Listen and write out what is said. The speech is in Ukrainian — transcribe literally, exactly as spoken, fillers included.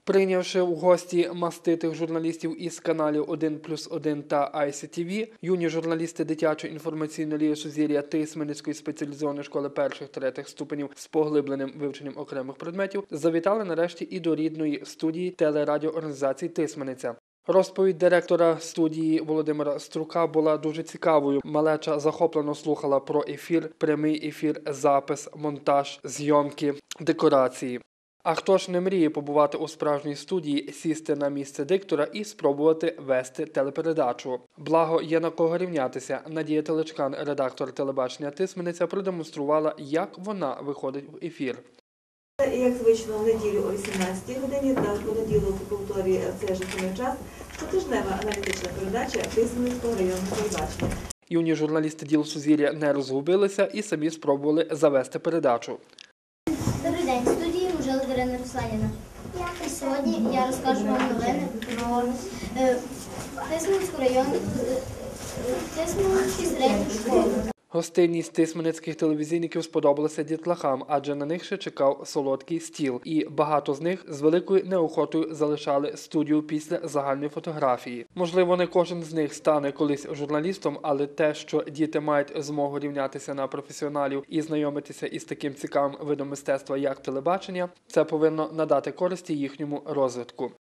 Прийнявши в гості маститих журналістів із каналів один плюс один та ай сі ті ві, юні журналісти дитячої інформаційної ліги «Сузір'я» Тисменницької спеціалізованої школи перших-третіх ступенів з поглибленим вивченням окремих предметів завітали нарешті і до рідної студії телерадіоорганізації «Тисменниця». Розповідь директора студії Володимира Струка була дуже цікавою. Малеча захоплено слухала про ефір, прямий ефір, запис, монтаж, зйомки, декорації. А хто ж не мріє побувати у справжній студії, сісти на місце диктора і спробувати вести телепередачу? Благо, є на кого рівнятися. Надія Телечкан, редактор телебачення «Тисменниця», продемонструвала, як вона виходить в ефір. Як звично, в неділю о вісімнадцятій годині та в понеділок у повторі в цей же самий час щотижнева аналітична передача Тисменницького районного телебачення. Юні журналісти діл «Сузір'я» не розгубилися і самі спробували завести передачу. Добрий день, в студії Мужела Дарина Русланіна. І сьогодні я розкажу вам новини про е, Тисменницький район, е, Тисменницьку середню школу. Гостинність тисменницьких телевізійників сподобалася дітлахам, адже на них ще чекав солодкий стіл. І багато з них з великою неохотою залишали студію після загальної фотографії. Можливо, не кожен з них стане колись журналістом, але те, що діти мають змогу рівнятися на професіоналів і знайомитися із таким цікавим видом мистецтва, як телебачення, це повинно надати користі їхньому розвитку.